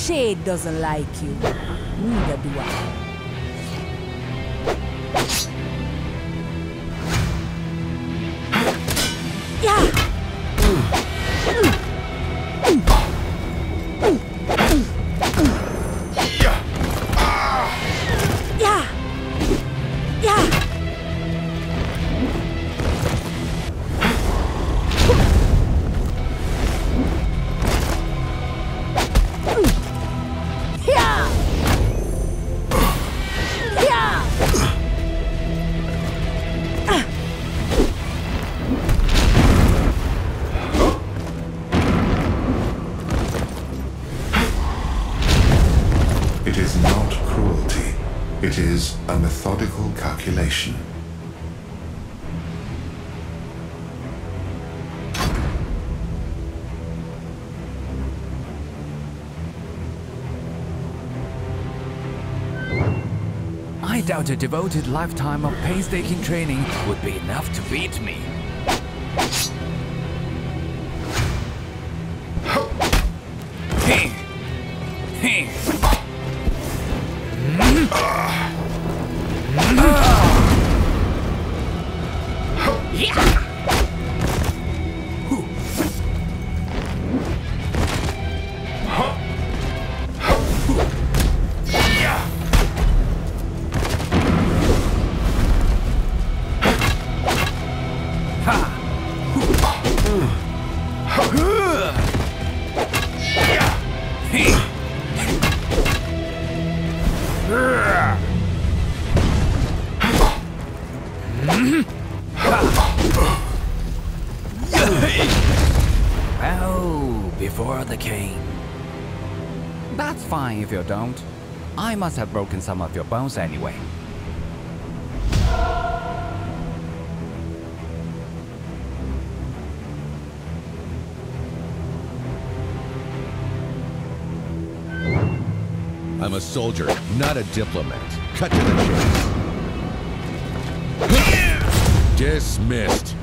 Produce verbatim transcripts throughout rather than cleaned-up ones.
shade doesn't like you. Neither do I. It is not cruelty. It is a methodical calculation. I doubt a devoted lifetime of painstaking training would be enough to beat me. Oh, before the cane. That's fine if you don't. I must have broken some of your bones anyway. I'm a soldier, not a diplomat. Cut to the chase. Dismissed.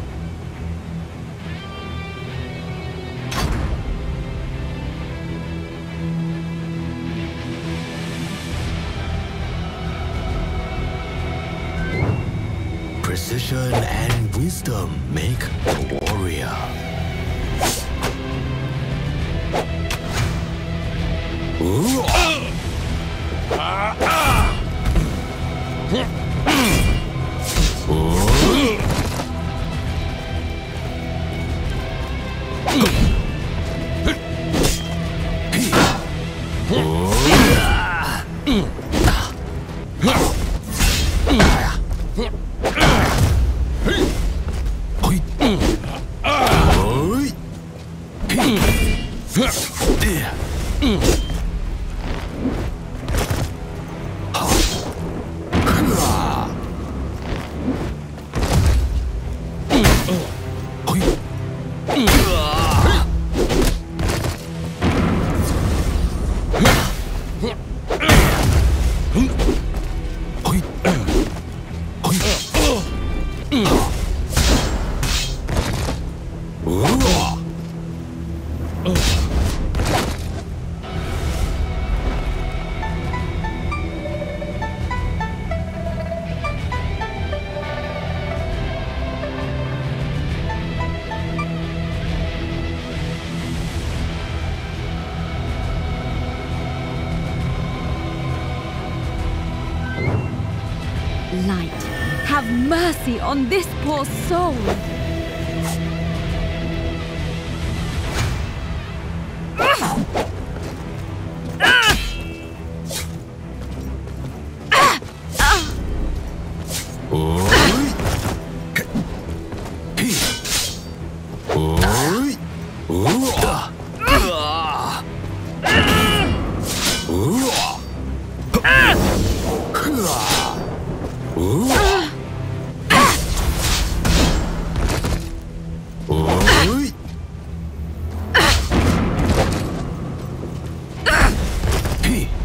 Precision and wisdom make a warrior. Ooh. Ah, ah. Light, have mercy on this poor soul. P.